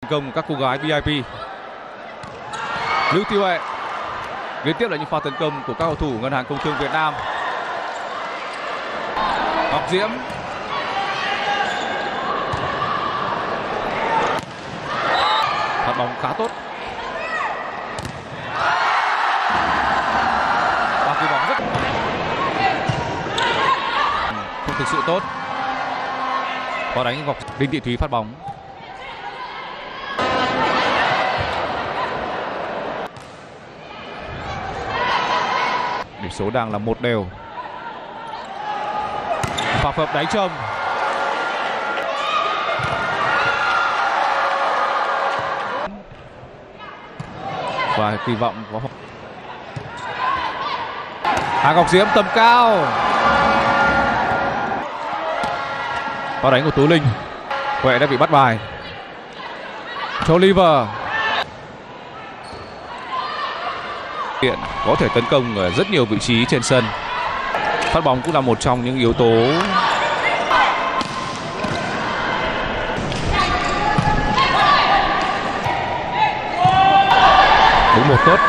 công của các cô gái VIP. Lưu Tiêu Huệ. Liên tiếp là những pha tấn công của các cầu thủ Ngân hàng Công thương Việt Nam. Ngọc Diễm. Phạt bóng khá tốt. Và cái bóng rất không thực sự tốt. Có đánh Ngọc Đinh Thị Thúy phát bóng. Điểm số đang là 1-1. Pha phập đáy chồng. Và kỳ vọng có Hà Ngọc Diễm tầm cao. Pha đánh của Tú Linh. Huệ đã bị bắt bài. Cho Oliver. Hiện có thể tấn công ở rất nhiều vị trí trên sân. Phát bóng cũng là một trong những yếu tố đúng một tốt.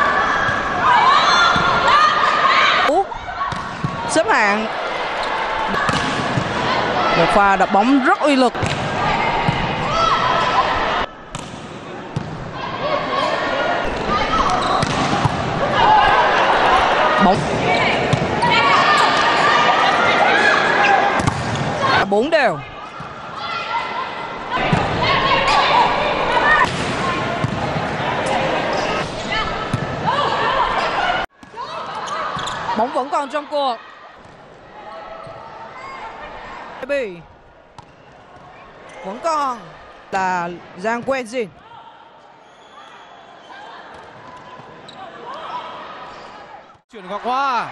Xếp hạng. Một pha đập bóng rất uy lực. Bóng 4-4. Bóng vẫn còn trong cuộc. Vẫn còn là Giang Quentin. Chuyển Ngọc Hoa.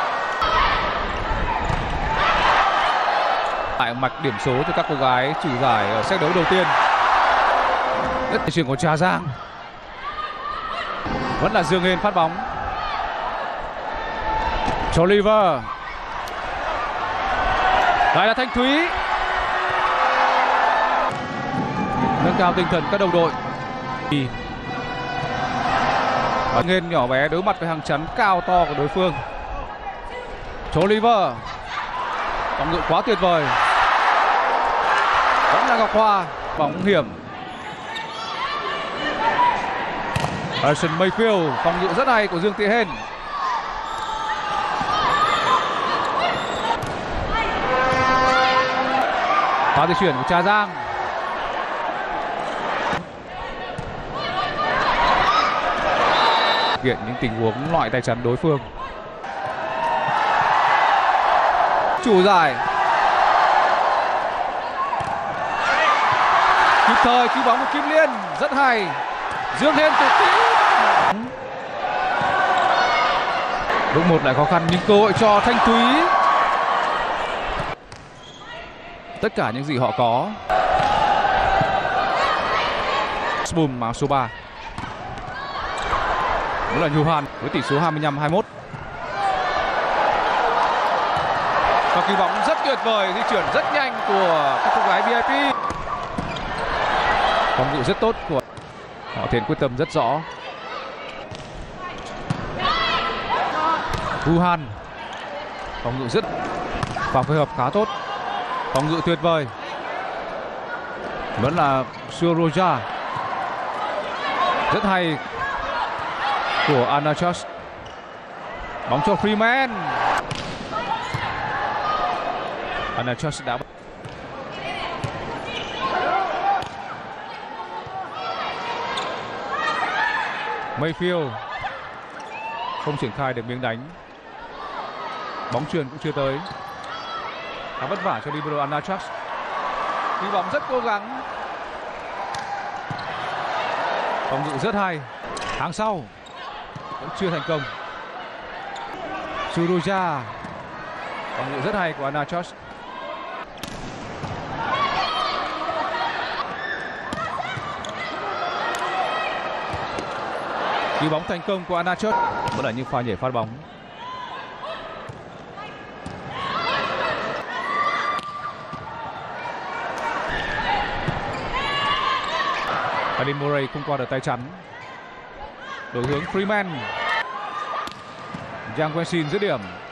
Tại mạch điểm số cho các cô gái trừ giải ở set đấu đầu tiên. Rất chuyển của Trà Giang. Vẫn là Dương Hên phát bóng. Cho Oliver. Lại là Thanh Thúy. Nâng cao tinh thần các đồng đội. Hên nhỏ bé đối mặt với hàng chắn cao to của đối phương. Cho Oliver. Phòng ngự quá tuyệt vời. Vẫn là Ngọc Hoa. Bóng hiểm. Alison Mayfield. Phòng ngự rất hay của Dương Thị Hên. Pha di chuyển của Trà Giang. Hiện những tình huống loại tay chắn đối phương. Chủ giải. Kịp thời cứu bóng của Kim Liên. Rất hay. Dương Hên tuyệt kỹ. Đúng một lại khó khăn nhưng cơ hội cho Thanh Thúy. Tất cả những gì họ có. Boom màu số 3. Đó là Johan với tỷ số 25-21. Và kỳ vọng rất tuyệt vời, di chuyển rất nhanh của các cô gái VIP. Phòng ngự rất tốt của họ, thể hiện quyết tâm rất rõ. Johan. Phòng ngự rất và phối hợp khá tốt. Phòng ngự tuyệt vời. Vẫn là Suroja. Rất hay của Anna Church. Bóng cho Freeman. Anna Church đã Mayfield không triển khai được miếng đánh. Bóng chuyền cũng chưa tới. Khá vất vả cho libero Anna Church. Hy vọng rất cố gắng. Phòng ngự rất hay. Hàng sau vẫn chưa thành công. Suroja. Phòng ngự rất hay của Anna Church. Cứu bóng thành công của Anna Church. Vẫn là những pha nhảy phát bóng. Andy Murray không qua được tay chắn. Đổi hướng Freeman. Giang Quensin dứt điểm.